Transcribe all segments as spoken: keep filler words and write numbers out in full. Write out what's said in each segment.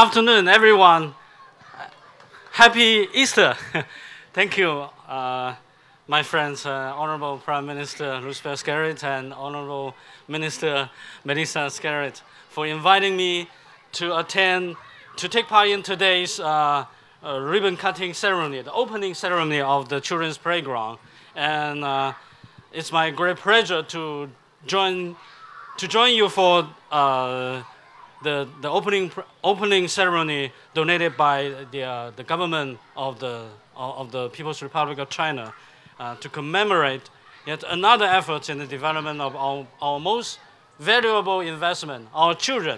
afternoon, everyone. Happy Easter. Thank you, uh, my friends, uh, Honorable Prime Minister Roseau Skerrit and Honorable Minister Melissa Skerrit, for inviting me to attend, to take part in today's uh, uh, ribbon cutting ceremony, the opening ceremony of the children's playground. And uh, it's my great pleasure to join, to join you for uh, the, the opening, opening ceremony donated by the, uh, the government of the, of the People's Republic of China uh, to commemorate yet another effort in the development of our, our most valuable investment, our children.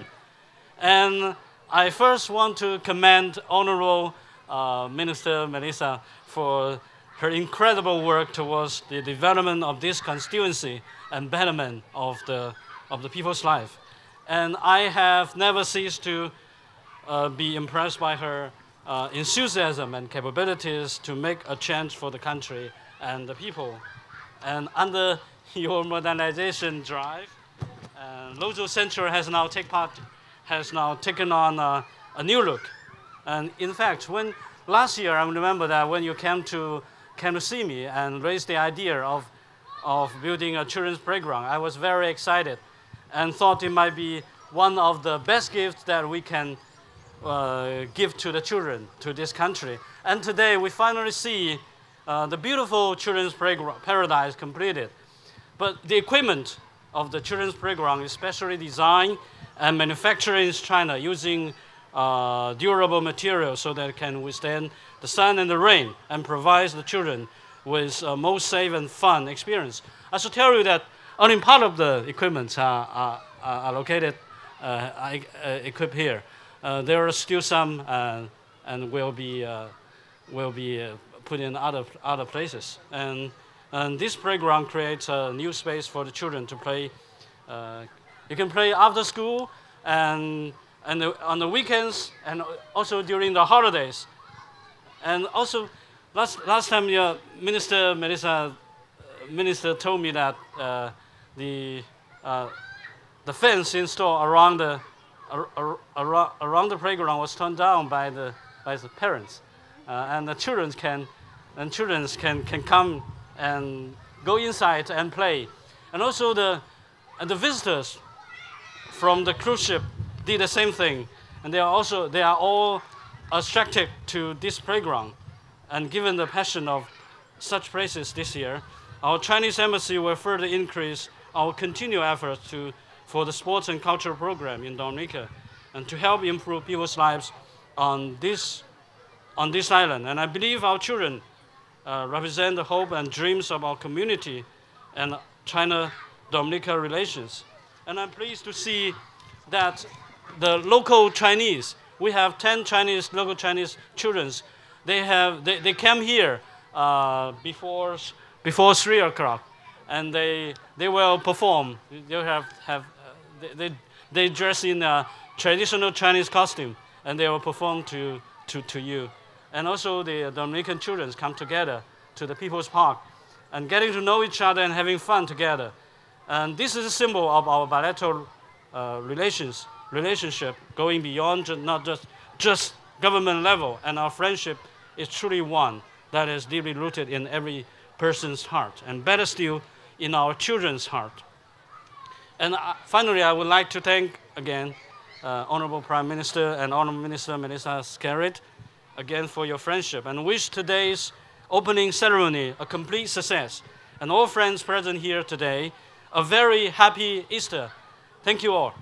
And I first want to commend Honorable uh, Minister Melissa for her incredible work towards the development of this constituency and betterment of the, of the people's life. And I have never ceased to uh, be impressed by her uh, enthusiasm and capabilities to make a change for the country and the people. And under your modernization drive, uh, Roseau Central has now take part, has now taken on uh, a new look. And in fact, when last year, I remember that when you came to came to see me and raised the idea of of building a children's playground, I was very excited and thought it might be one of the best gifts that we can uh, give to the children, to this country. And today we finally see uh, the beautiful children's playground paradise completed. But the equipment of the children's playground is specially designed and manufactured in China using uh, durable materials so that it can withstand the sun and the rain and provides the children with a most safe and fun experience. I should tell you that only part of the equipment are, are, are located, uh, are, uh, equipped here. Uh, there are still some uh, and will be, uh, will be uh, put in other, other places. And, and this playground creates a new space for the children to play. Uh, you can play after school and, and the, on the weekends and also during the holidays. And also, last, last time your Minister Melissa Minister told me that uh, the, uh, the fence installed around the, ar ar around the playground was torn down by the, by the parents. Uh, and the children can, and children can, can come and go inside and play. And also the, and the visitors from the cruise ship did the same thing. And they are also, they are all attracted to this playground. And given the passion of such places this year, our Chinese Embassy will further increase our continued efforts to, for the sports and cultural program in Dominica and to help improve people's lives on this, on this island. And I believe our children uh, represent the hope and dreams of our community and China-Dominica relations. And I'm pleased to see that the local Chinese, we have ten Chinese, local Chinese children, they, have, they, they came here uh, before before three o'clock, and they they will perform. They have have uh, they, they they dress in a traditional Chinese costume, and they will perform to to to you. And also the Dominican children come together to the Peebles Park, and getting to know each other and having fun together. And this is a symbol of our bilateral uh, relations relationship going beyond just, not just just government level. And our friendship is truly one that is deeply rooted in every person's heart, and better still, in our children's heart. And uh, finally, I would like to thank again uh, Honorable Prime Minister and Honorable Minister Melissa Skerrit again for your friendship, and wish today's opening ceremony a complete success. And all friends present here today, a very happy Easter. Thank you all.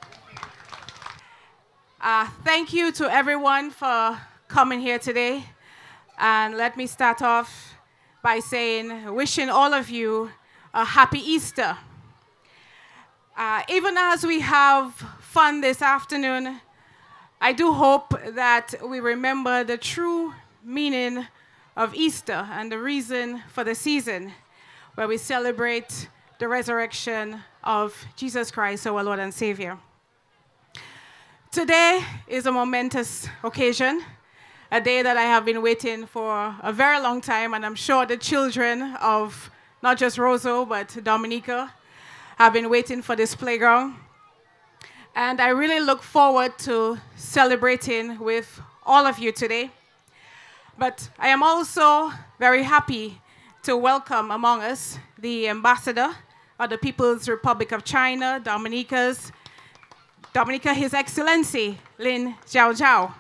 Uh, thank you to everyone for coming here today. And let me start off by saying, wishing all of you a happy Easter. Uh, even as we have fun this afternoon, I do hope that we remember the true meaning of Easter and the reason for the season, where we celebrate the resurrection of Jesus Christ, our Lord and Savior. Today is a momentous occasion, a day that I have been waiting for a very long time, and I'm sure the children of not just Roseau, but Dominica have been waiting for this playground. And I really look forward to celebrating with all of you today. But I am also very happy to welcome among us the ambassador of the People's Republic of China, Dominica's, Dominica, His Excellency, Lin Zhaozhao.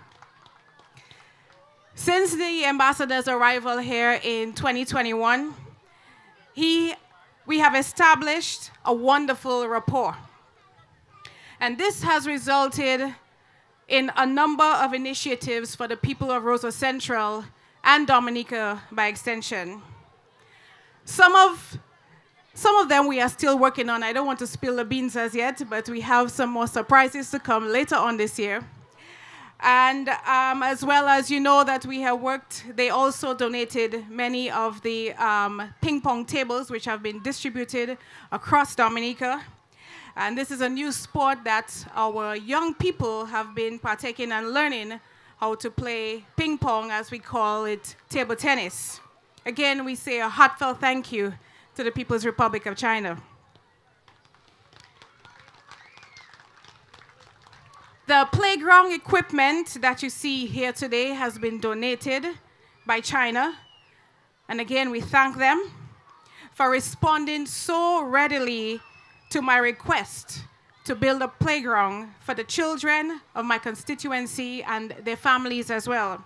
Since the ambassador's arrival here in twenty twenty-one, he, we have established a wonderful rapport. And this has resulted in a number of initiatives for the people of Roseau Central and Dominica by extension. Some of, some of them we are still working on. I don't want to spill the beans as yet, but we have some more surprises to come later on this year. And um, as well as you know that we have worked, they also donated many of the um, ping pong tables which have been distributed across Dominica. And this is a new sport that our young people have been partaking and learning how to play ping pong, as we call it, table tennis. Again, we say a heartfelt thank you to the People's Republic of China. The playground equipment that you see here today has been donated by China. And again, we thank them for responding so readily to my request to build a playground for the children of my constituency and their families as well.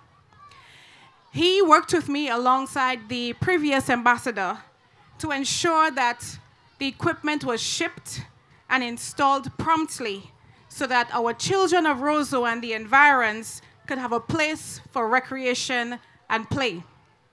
He worked with me alongside the previous ambassador to ensure that the equipment was shipped and installed promptly so that our children of Roseau and the environs could have a place for recreation and play.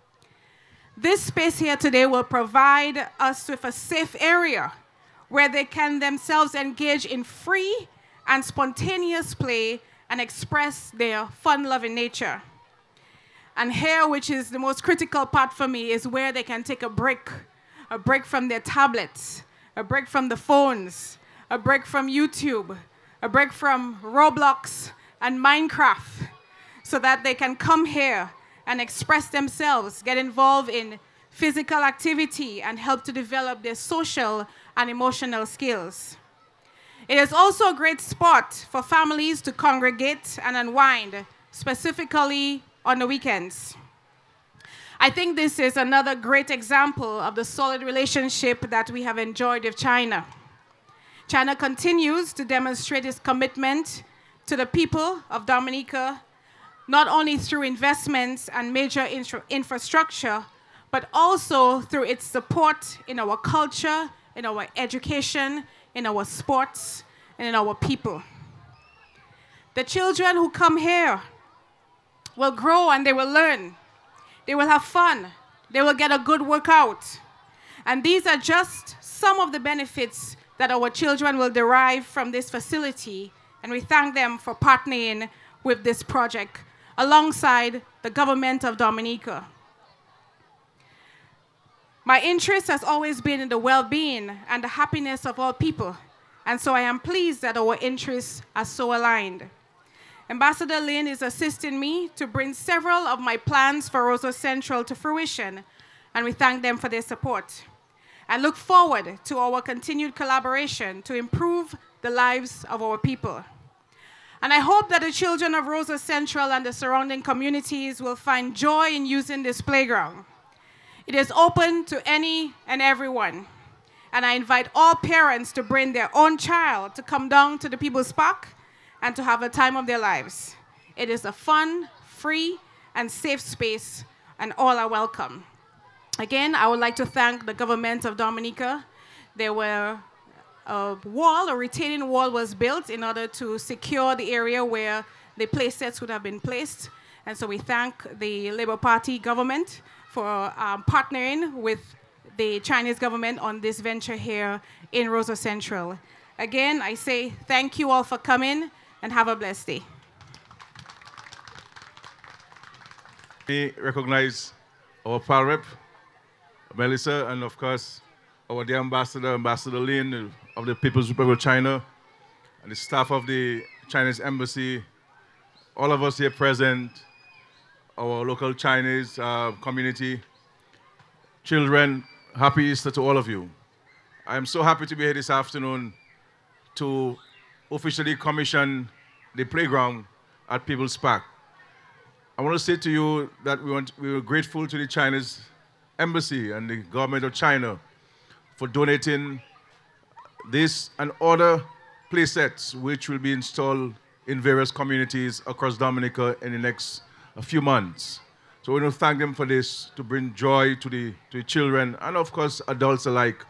This space here today will provide us with a safe area where they can themselves engage in free and spontaneous play and express their fun-loving nature. And here, which is the most critical part for me, is where they can take a break, a break from their tablets, a break from the phones, a break from YouTube, a break from Roblox and Minecraft, so that they can come here and express themselves, get involved in physical activity, and help to develop their social and emotional skills. It is also a great spot for families to congregate and unwind, specifically on the weekends. I think this is another great example of the solid relationship that we have enjoyed with China. China continues to demonstrate its commitment to the people of Dominica, not only through investments and major infra infrastructure, but also through its support in our culture, in our education, in our sports, and in our people. The children who come here will grow and they will learn. They will have fun. They will get a good workout. And these are just some of the benefits that our children will derive from this facility, and we thank them for partnering with this project alongside the government of Dominica. My interest has always been in the well-being and the happiness of all people, and so I am pleased that our interests are so aligned. Ambassador Lin is assisting me to bring several of my plans for Roseau Central to fruition, and we thank them for their support. I look forward to our continued collaboration to improve the lives of our people. And I hope that the children of Roseau Central and the surrounding communities will find joy in using this playground. It is open to any and everyone. And I invite all parents to bring their own child to come down to the Peebles Park and to have a time of their lives. It is a fun, free, and safe space, and all are welcome. Again, I would like to thank the government of Dominica. There were a wall, a retaining wall was built in order to secure the area where the play sets would have been placed. And so we thank the Labour Party government for um, partnering with the Chinese government on this venture here in Roseau Central. Again, I say thank you all for coming and have a blessed day. We recognize our Pal Rep, Melissa, and of course, our dear ambassador, Ambassador Lin of the People's Republic of China, and the staff of the Chinese Embassy, all of us here present, our local Chinese uh, community, children, happy Easter to all of you. I am so happy to be here this afternoon to officially commissioned the playground at Peebles Park. I want to say to you that we, want, we were grateful to the Chinese embassy and the government of China for donating this and other play sets which will be installed in various communities across Dominica in the next a few months. So we want to thank them for this, to bring joy to the, to the children and of course adults alike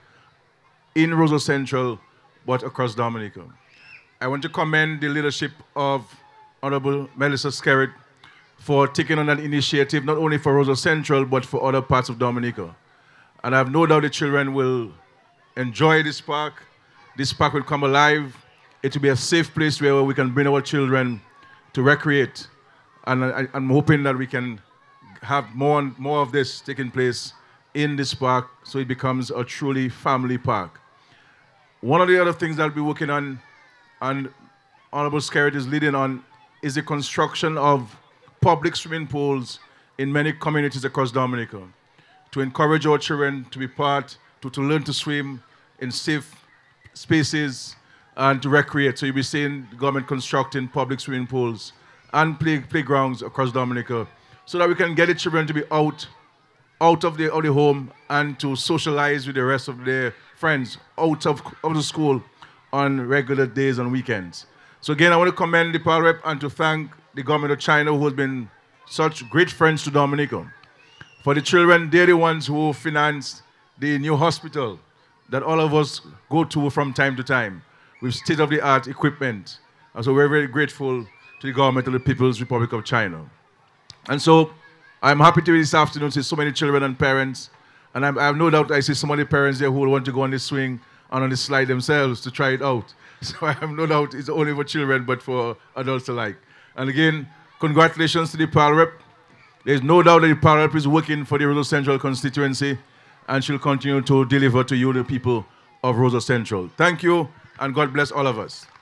in Roseau Central, but across Dominica. I want to commend the leadership of Honorable Melissa Skerrit for taking on that initiative, not only for Roseau Central, but for other parts of Dominica. And I have no doubt the children will enjoy this park. This park will come alive. It will be a safe place where we can bring our children to recreate. And I, I'm hoping that we can have more and more of this taking place in this park so it becomes a truly family park. One of the other things that I'll be working on, and Honorable Skerrit is leading on, is the construction of public swimming pools in many communities across Dominica to encourage our children to be part, to, to learn to swim in safe spaces and to recreate. So you'll be seeing the government constructing public swimming pools and play, playgrounds across Dominica so that we can get the children to be out, out of the, of the home and to socialize with the rest of their friends out of, of the school on regular days and weekends. So again, I want to commend the Parl Rep and to thank the government of China who has been such great friends to Dominica. For the children, they're the ones who financed the new hospital that all of us go to from time to time with state-of-the-art equipment. And so we're very grateful to the government of the People's Republic of China. And so I'm happy to be this afternoon to see so many children and parents. And I'm, I have no doubt I see so many parents there who will want to go on the swing and on the slide themselves to try it out. So I have no doubt it's only for children, but for adults alike. And again, congratulations to the Parl Rep. There's no doubt that the Parl Rep is working for the Roseau Central constituency, and she'll continue to deliver to you, the people of Roseau Central. Thank you, and God bless all of us.